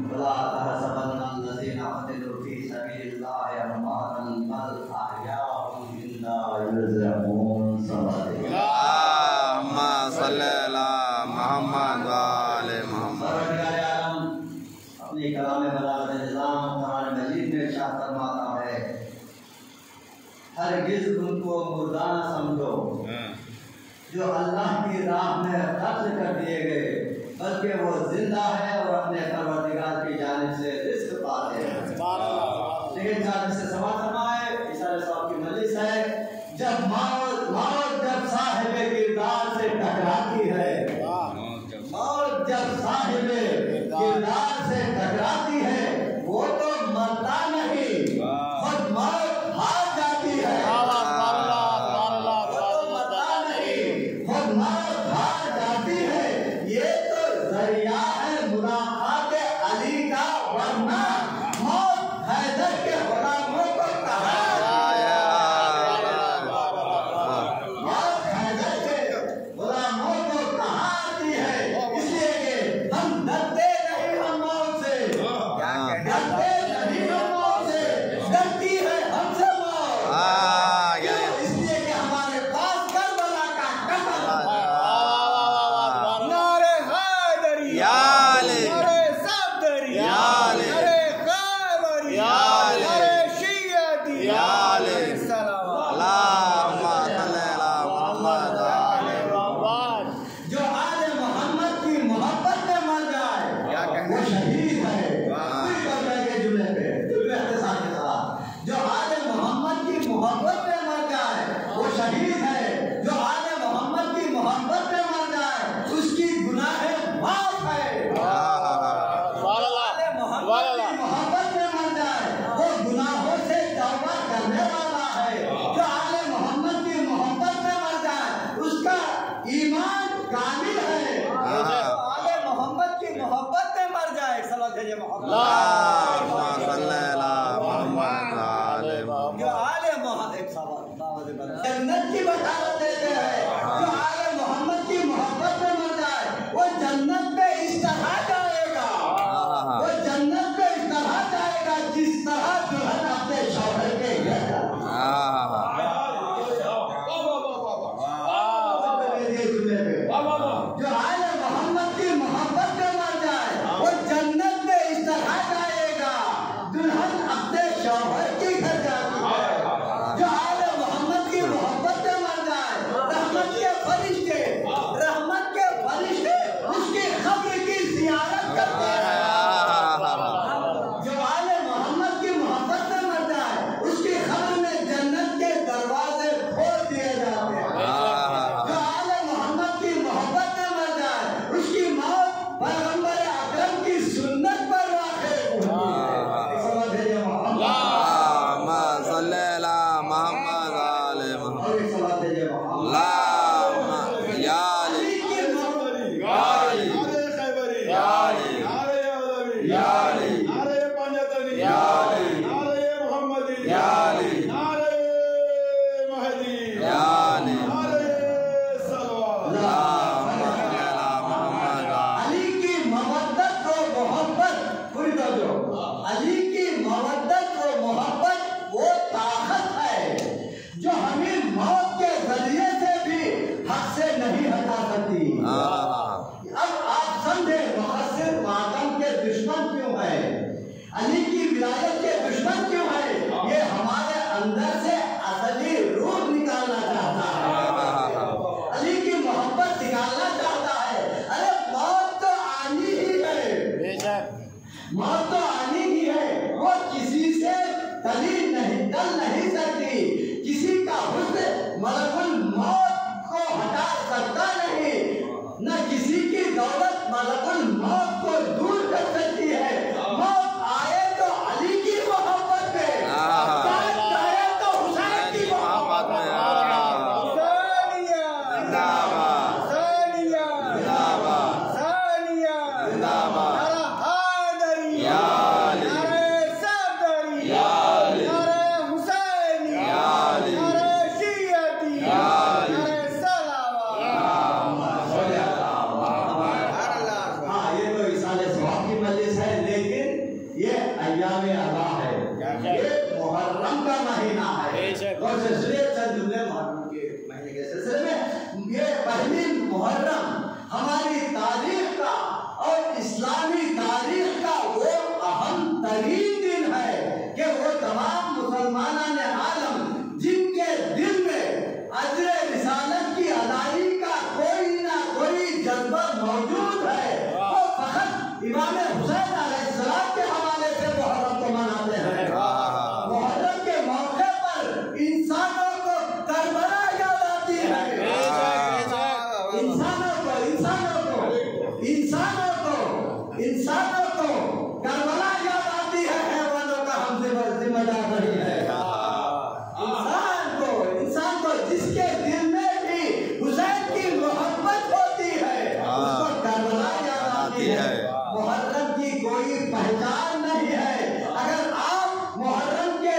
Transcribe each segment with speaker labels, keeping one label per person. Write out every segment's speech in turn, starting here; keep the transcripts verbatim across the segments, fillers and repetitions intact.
Speaker 1: वला तहसबन्नल्लज़ीना क़तिलू फ़ी सबीलिल्लाहि अमवातन बल अहयाउन इंदा युरज़क़ून।
Speaker 2: अल्लाहुम्मा सल्ली अला मुहम्मद व आले मुहम्मद।
Speaker 1: अपने कलाम बलागत निज़ाम कुरान मजीद में इरशाद फरमाता है, हरगिज़ उनको मुर्दाना समझो जो अल्लाह की राह में खर्च कर दिए गए, बल्कि वो जिंदा है और अपने परवरदिगार की जानिब से रिज़्क़ पाते हैं। लेकिन जानिब से सवाल फरमाए, इशारे साहब की मजलिस है, जब मौत मौत जब साहिबे किरदार से टकराती है, मौत जब साहिबे किरदार से टकराती है, वो तो मरता नहीं, खुद मौत हार जाती है। जन्नत की बशारत देते हैं, जो आले मोहम्मद की मोहब्बत में मर जाए वो जन्नत पे इस तरह जाएगा, वो जन्नत पे इस तरह जाएगा जिस तरह दुल्हन अपने शौहर के घर जाती है। जो आले मोहम्मद की मोहब्बत में मर जाए वो जन्नत पे इस तरह जाएगा दुल्हन अपने शौहर के घर जाती है। जो आले मोहम्मद की मोहब्बत में मर जाए, रहमत के फरिश्ते रहमत के फरिश्ते उसकी कब्र की ज़ियारत करते हैं। जो आले मोहम्मद की मोहब्बत में मर जाए उसकी कब्र में जन्नत के दरवाजे खोल दिए जाते हैं। जो आले मोहम्मद की मोहब्बत में मर जाए उसकी मौत पैगंबर अकरम की सुन्नत पर वाक़ई होती है। अली की मवद्दत और मोहब्बत वो ताकत है जो हमें मौत के जरिए से भी हक से नहीं हटा सकती। अब आप समझे मुक़स्सिर मातम के दुश्मन क्यों है, अली की विलायत के दुश्मन क्यों है? ये हमारे अंदर से असली रूह निकालना चाहता है, अली की मोहब्बत निकालना चाहता है। अरे मौत तो आनी ही है, मौत तो आनी ही है, वो किसी से टली नहीं टल नहीं सकती, किसी का हुस्न मलकुल मौत को हटा सकता नहीं, न किसी की दौलत मलकुल मौत को दूर कर सकती है। मौत आए तो अली की मोहब्बत में, आए तो हुसैन की मोहब्बत में। अय्याम अल्लाह है, ये मुहर्रम का महीना है। और सिलसिले चंद जुमले मुहर्रम के महीने के सिलसिले में, ये पहली मुहर्रम हमारी तारीख का और इस्लामी तारीख का वो अहम तरीन दिन है कि वो तमाम मुसलमान ने आलम जिनके दिल में अजर रिसालत की अदाई का कोई ना कोई जज्बा मौजूद है, वो फकत इमाम हुसैन अलैहिस्सलाम के हवाले से मुहर्रम को मनाते हैं। मुहर्रम के मौके पर इंसानों को करबला याद आती है, इंसानों को इंसानों को इंसानों को इंसानों को करबला याद आती है, हैवानों का हम जिम्मेदार नहीं है। इंसान को इंसान को जिसके दिल में भी हुसैन की मोहब्बत होती है, उसको करबला याद आती है। मुहर्रम की कोई पहचान नहीं है। अगर आप मुहर्रम के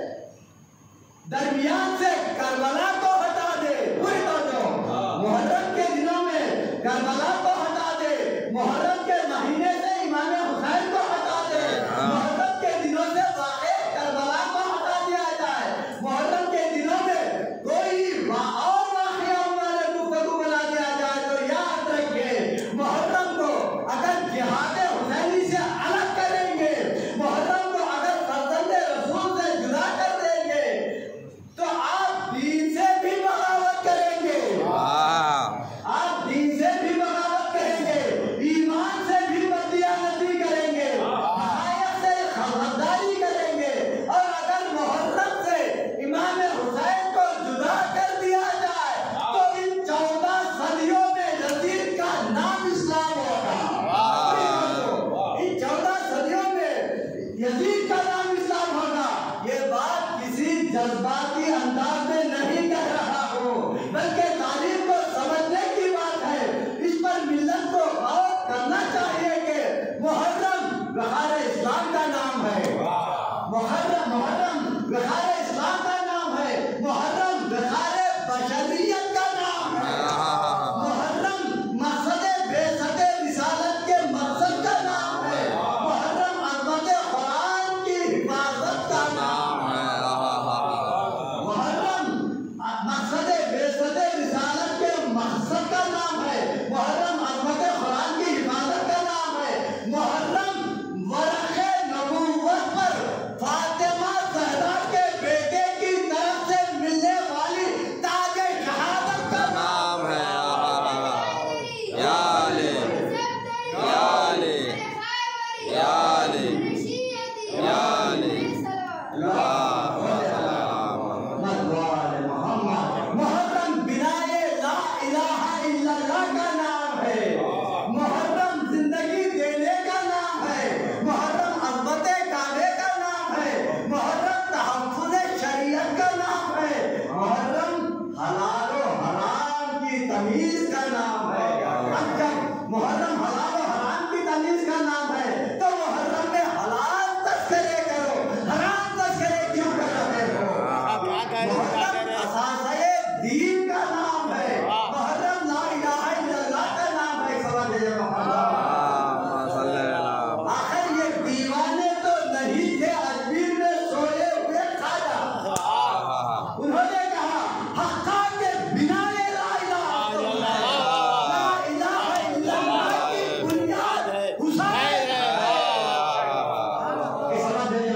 Speaker 1: दरमियान से करबला को हटा दे, पूरी तवज्जो, मुहर्रम के दिनों में करबला को हटा दे, मुहर्रम के महीने से इमाम हुसैन को हटा दे, मुहर्रम के दिनों से वाक़े करबला को हटा दिया जाए, मुहर्रम के दिनों में कोई और वाक़या हमारे गुफ्तगू बना दिया जाए, तो याद रखिए मुहर्रम को अगर जिहाद हुसैनी से अलग करेंगे, मुहर्रम को अगर फर्जंदे रसूल से जुदा कर देंगे, तो आप दीन से भी बगावत करेंगे, आप दीन से भी बगावत करेंगे, ईमान से भी बददियानती करेंगे, हयात से खबरदारी करेंगे। और अगर मुहर्रम से इमाम हुसैन को जुदा कर दिया जाए, तो इन चौदह सदियों में यजीद का नाम इस्लाम होगा। इन चौदह सदियों में यजीद का नाम इस्लाम होगा। ये बात किसी जज्बाती अंदाज में नहीं कह रहा हूँ, बल्कि तारीख को समझने की बात है। इस पर मिल्लत को गौर करना चाहिए कि मुहर्रम बहार इस्लाम का नाम है, मुहर्रम मुहर्रम बहार इस्लाम का नाम है, मुहर्रम बहार बशरियत का नाम है, मुहर्रम मकसद बेसद रिसालत के मकसद का नाम है, मुहर्रम अज़मत कुरान की हिफाजत का नाम है, मुहर्रम मकसद बेसद रिसालत के मकसद का नाम है, मुहर्रम अज़मत कुरान की हिफाजत का नाम है, मुहर्रम वरक़े नबूवत पर फातिमा ज़हरा के बेटे की तरफ से मिलने वाली ताजे शहादत का
Speaker 2: नाम है। या अली या अली या अली या अली
Speaker 1: मुहर्रम बिनाए ला इलाहा इल्लल्लाह का नाम है, मुहर्रम जिंदगी देने का नाम है, मुहर्रम अज़मत काबे का नाम है, मुहर्रम तहफ़्फ़ुज़ शरीयत का नाम है, मुहर्रम हलाल और हराम की तमीज़ का नाम है। अच्छा, मुहर्रम हलाल और हराम की तमीज़ का नाम है, तो मुहर्रम में हलाल तस्करे करो, हराम तस्करे क्यों कर रहे हो? मुहर्रम असासे दीन का नाम है, मुहर्रम ला इलाहा इल्लल्लाह का नाम है। समझ लीजिए आखिर ये दीवाने तो नहीं थे अजमेर में सोए हुए खाजा, उन्होंने कहा हक्का के बिना ये ला इलाहा इल्लल्लाह, ला इलाहा इल्लल्लाह की बुनियाद हुसैन है। समझ लीजिए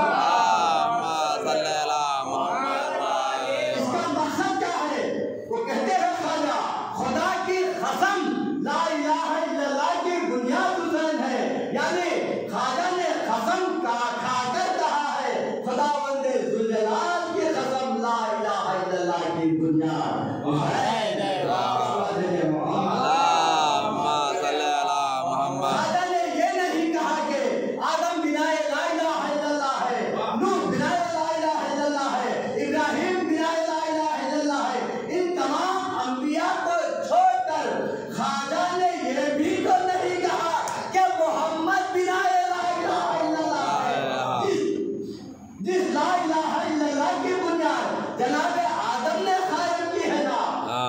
Speaker 1: इसका मकसद क्या है? वो कहते हैं खाजा खुदा की कसम ला इलाहा इल्लल्लाह की बुनियाद हुसैन है, यानी खाजा ने कसम का खाकर कहा है खुदावंद ज़ुल्जलाल की कसम ला इलाहा इल्लल्लाह की बुनियाद हुसैन है। खाजा ने ये नहीं कहा कि आदम बिनाए ला इलाहा इल्लल्लाह है, नूह बिनाए ला इलाहा इल्लल्लाह है, इब्राहिम बिनाए ला इलाहा इल्लल्लाह है। इन तमाम अंबिया को छोड़कर खाजा ने ये भी तो नहीं कहा कि मोहम्मद बिनाए ला इलाहा इल्लल्लाह है। जिस जिस ला इलाहा इल्लल्लाह की बुनियाद जनाब आदम ने कायम की है ना,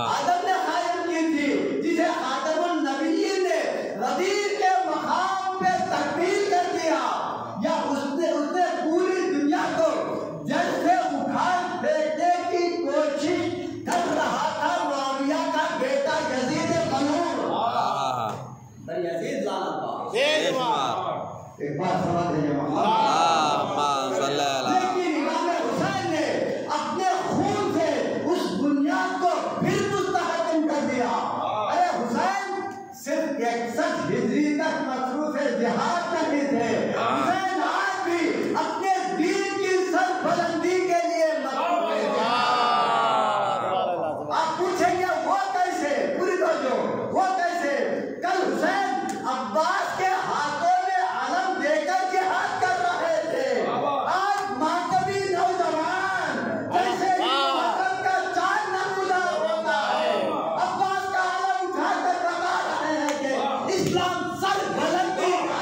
Speaker 1: एक बार समझ लीजिए, लेकिन इमाम हुसैन ने अपने खून से उस बुनियाद को फिर मुस्तहकम कर दिया। अरे हुसैन सिर्फ इकसठ हिजरी तक मसरूफ जिहाद नहीं थे, हुसैन आज भी अपने दीन की सरबुलंदी के लिए मसरूफ थे। आप पूछेंगे वो कैसे? पूरी तवज्जो, वो कैसे? कल हुसैन अब्बास के हाथों में अलम देकर जिहाद कर रहे थे। आज मातमी नौजवान जैसे मुहर्रम का चांद नमूदार होता है, अब्बास का अलम उठाकर बता रहे हैं कि इस्लाम सरबुलंदी का,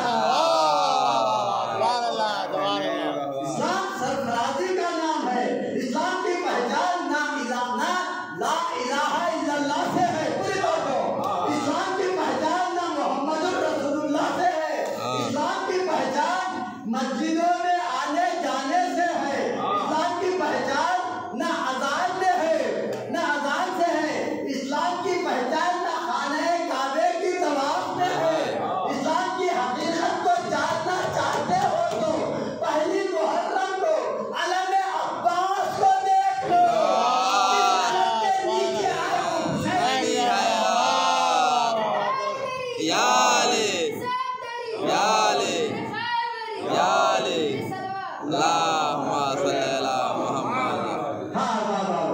Speaker 1: इस्लाम सरफराजी का नाम है। इस्लाम की पहचान ना इलाहा ला इलाहा इल्लल्लाह से है। पूरी तवज्जो, इस्लाम की पहचान ना मोहम्मदुर रसूलुल्लाह से है। इस्लाम की पहचान मस्जिदों में आने जाने से है। इस्लाम की पहचान ना अजान में है, ना अजान से है। इस्लाम की पहचान ना खाने काबे की तवाफ में है। इस्लाम की हकीकत को जानना चाहते हो तो पहली मुहर्रम को अलम अब्बास को देख लो। इस अलम के नीचे आए हुसैन की
Speaker 2: याले याले याले अल्लाहुम्मा सल्ली अला मुहम्मद।
Speaker 1: हाँ, हाँ, हाँ।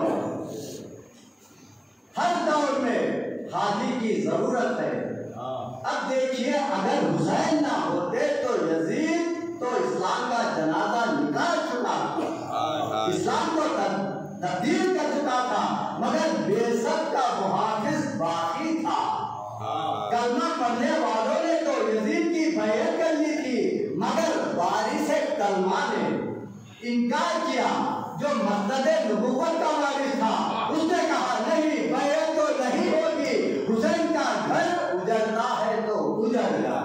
Speaker 1: हर दौर में हाजी की जरूरत है। अब देखिए, अगर हुसैन ना होते तो यजीद तो इस्लाम का जनाजा निकाल चुका था, इस्लाम को तब- तब्दील कर चुका था, मगर बेशक का मुहाफिज बाकी था। कलमा पढ़ने वालों ने तो यजीद की बैत कर ली थी, मगर वारिसे कलमा ने इनकार किया। जो मसनदे नबुव्वत का वारिस था उसने कहा नहीं, बैत तो नहीं होगी, हुसैन का घर उजड़ना है तो उजड़ गया।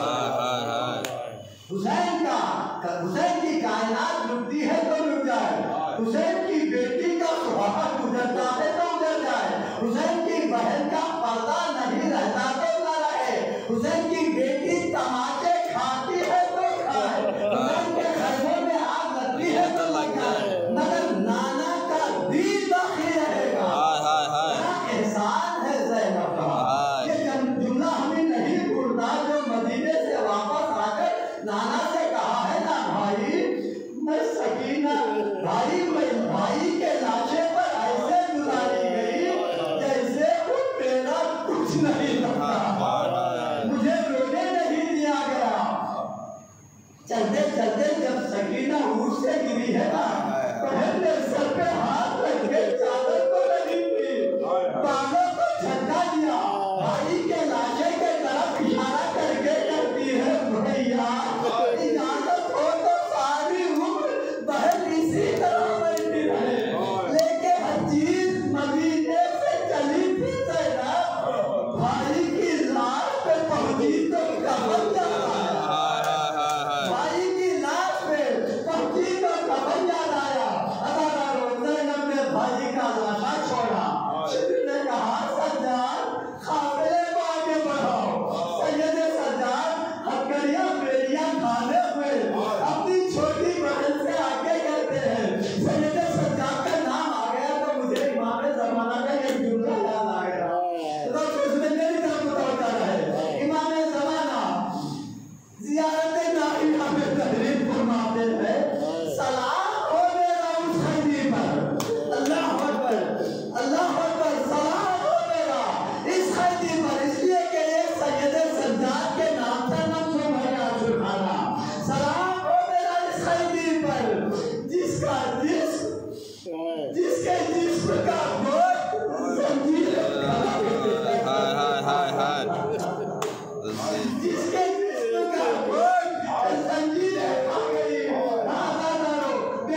Speaker 1: हुसैन का हुसैन की कायनात लुटती है तो लुट जाए, हुसैन की बेटी का सुहाग उजड़ता है तो उजड़ जाए, हुसैन की बहन का पर्दा नहीं रहता तो न रहे, हुसैन की बेटी तमाचे खाती है तो खाए, हुसैन के खैमों में आग लगती है तो लग जाए, मगर नाना का दीन बाकी रहेगा। बड़ा एहसान है ज़ैनब का। ये जुमला हमें नहीं भूलता जो मदीने से वापस आकर नाना से कहा है ना, भाई मैं सकीना, भाई मैं भाई के लाशे पर ऐसे गुजारी गई जैसे वो मेरा कुछ नहीं लगता, मुझे रोने नहीं दिया गया। चलते चलते जब सकीना ऊँट से गिरी है ना, बहन ने सर पे हाथ रख के चादर को नहीं दी, बालों को झटका दिया, भाई के लाशे के तरफ इशारा करके कहती है भैया इजाजत हो तो सारी उम्र बहन इसी तरह बैठी रहे। लेके हजीज मदीने से चली थी ज़ैनब, भाई की लाश पे पहुंची तो कफन जा आया, भाई की लाश पे पहुंची तो कफन जा आया। अगर ज़ैनब ने भाई का लाशा छोड़ा, ने कहा सज्जाद काफिले को आगे बढ़ाओ। सैयदे सज्जाद हथकड़ियां बेड़ियां खाने हुए अपनी छोटी बहन से आगे कहते हैं। सैयदे सज्जाद का नाम आ गया तो मुझे इमाम ज़माना का एक जुमला याद आ गया, तो उसने मेरी तरफ मुतवज्जो रहे। इमाम ज़माना ज़ियारत नाहिया में तहरीर फरमाते हैं, सलाम हो मेरा उस खैदी पर, अल्लाह अकबर, अल्लाह अकबर, सलाम हो मेरा इस खैदी पर, इसलिए कि ये सैयदे सज्जाद के नाम से नफ्सो भैया सुभाना। सलाम हो मेरा इस खैदी पर जिसका जिस्म जिसके जिस्म का गोश्त जंजीर खड़ा कर देता है, जिसके जिस्म का गोश्त जंजीर खा गई।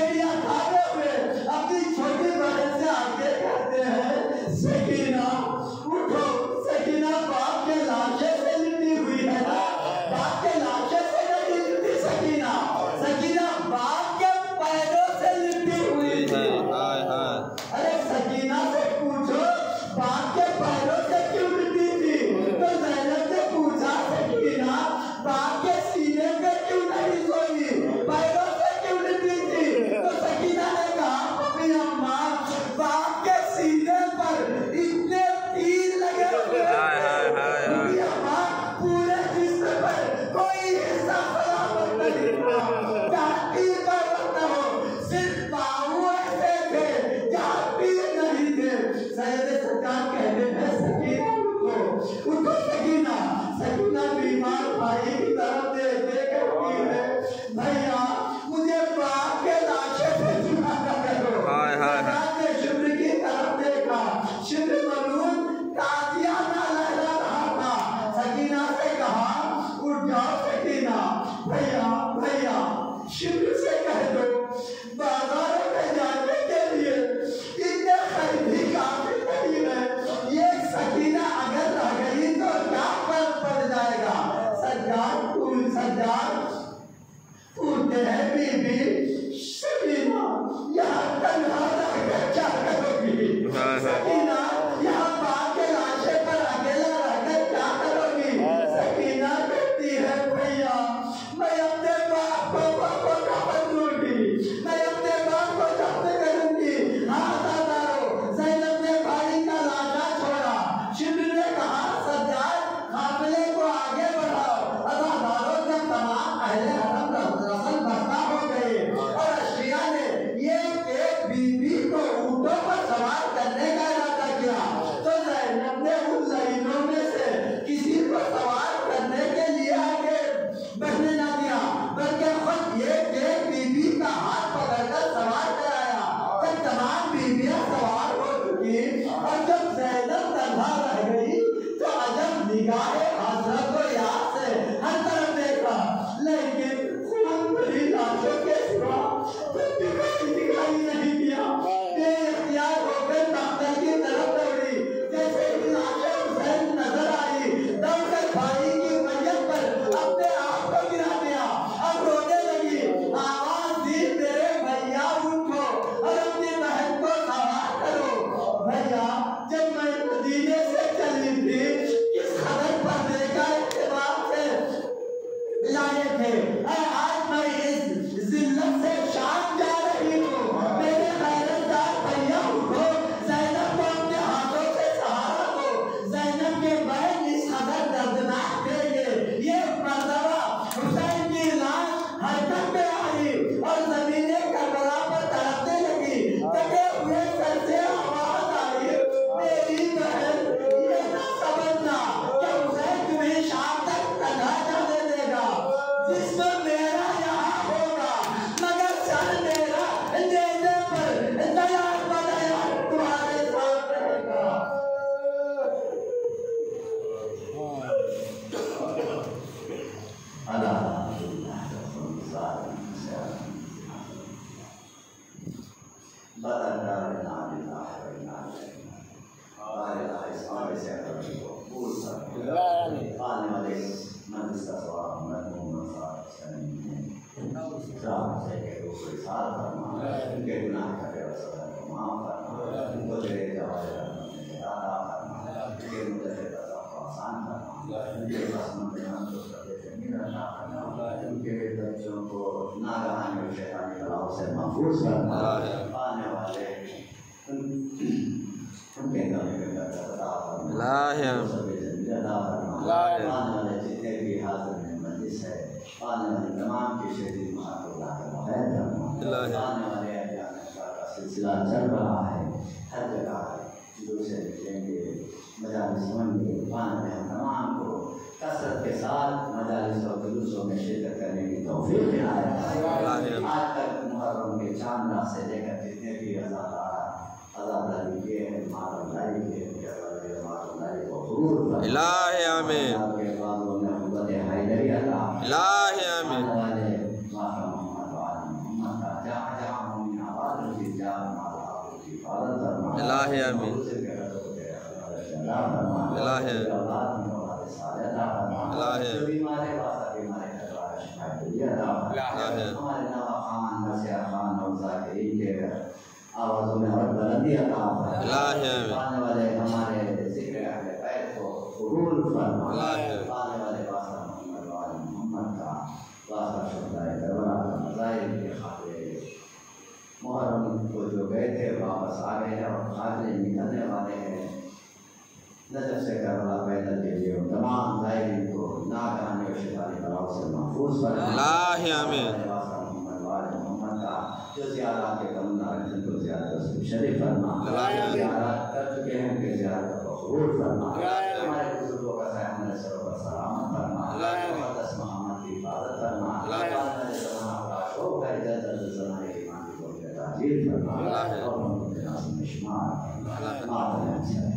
Speaker 1: बीबी सकीना यहाँ तन्हा रहकर क्या करोगी? सकीना यहाँ बाप के लाशे पर अकेला रहकर क्या करोगी? सकीना कहती है भैया मैं अपने बाप को को कफन दूंगी, मैं अपने बाप को दफन करूंगी। हाँ दादारो, ज़ैनब ने भाई का लाशा छोड़ा। शिब्र ने कहा सज्जाद काफिले को आगे बढ़ाओ। अज़ादारों जब तमाम अहले हरम रसल बरपा हो गए और अश्रिया ने ये एक बीबी को ऊँटों पर सवार करने का इरादा किया तो ज़ैनब ने उन लाइनों में से किसी को सवार करने के लिए आगे बढ़ने ना दिया, बल्कि खुद ये एक बीबी का हाथ पकड़कर सवार कराया। जब तमाम बीबियां सवार हो चुकी और जब ज़ैनब तन्हा रह गई तो अजब निगाहे हज़रत को याद से हर तरफ देखा, लेकिन खून भरी लाशों के सिवा कुछ दिखाई दिखाई नहीं दिया। बेइख्तियार होकर मक़तल की तरफ दौड़ी। जैसे ही लाशें हुसैन नजर आई, दौड़कर भाई की मैयत पर अपने आप को गिरा दिया। अब रोने लगी, आवाज दी मेरे भैया उठो और अपनी बहन को सवार करो। भैया जब मैं मदीने से चली थी किस खबर पर देखा इत्तेफाक से लाए थे, आज मैं इस जिल्लत से शाम जा रही हूँ। मेरे गैरतदार भैया उठो, ज़ैनब को अपने हाथों से सहारा दो। ज़ैनब के बहन इस खबर दर्दनाक थे ये ये मर्तबा हुसैन की लाश हरकत में आई और ज़मीने करबला पर तड़पने लगी। कटे हुए सर से आवाज आई, मेरी बहन ये ना समझना कि हुसैन तुम्हें शाम तक तन्हा जाने देगा। जिस्म मेरा यहाँ होगा मगर सर मेरा नेज़े पर तैयार बनाया तुम्हारे साथ रहेगा। बच्चों को नागहानी और शैतानी कलाओं से महफूज करना, आने वाले उनके गले में अता फरमा, आने वाले जितने भी हाज़िर में मजलिस है, आने वाले तमाम की शदीद महफूज़ करना, आने वाले अयाम का सिलसिला चल रहा है, हर जगह दूसरे मिलेंगे मजालिस होंगे। आने वाले तमाम को कसरत के साथ मजालिस और जुलूसों में शिरकत करने की तौफीक दिलाए। आज तक मुहर्रम के चांद रात से लेकर जितने भी अज़ादार अज़ादारी के मारूदारी के मारूदारी को ज़रूर इलाही आमीन आपके बालों में हुब्बत हैदरी अता इलाही आमीन वाले माता मोहम्मद वाले मोहम्मद का जहाँ जहाँ हम आवाज़ की जान माला की इबादत करना इलाही आमीन इलाही इलाही बीमारे वाला बीमारे का शिफा दिया इलाही हमारे नवा खान नसिया खान और ज़ाकिरीन के आवाज़ों में और बुलंदी अता इलाही आने वाले हमारे ज़िक्र अहले बैत को कबूल फरमा इलाही आने वाले वासा मोहम्मद वाले मोहम्मद का वासा शुक्राए करबला का मज़ाहिर के खातिर मुहर्रम को जो गए थे वापस आ गए हैं और खातिर निकलने वाले हैं। नजर से करबला पैदल के लिए तमाम ज़ाहिरीन को नागहानी और शैतानी बलाओं से महफूज फरमा इलाही आमीन मोहम्मद वाले मोहम्मद का जो ज़ियारत के तमन्ना रखते हैं तो ज़ियारत शरीफ फरमा ज़ियारत कर चुके हैं कि ज़ियारत को कबूल फरमा हमारे बुजुर्गों का हमारे सरों पर सलामत फरमा मुक़द्दस मोहम्मद की हिफाज़त फरमा हमारे ज़माना का शौक़ है जल्द ज़माने की ईमान की ताज़ील फरमा और हम को नाज़ में शुमार फरमा।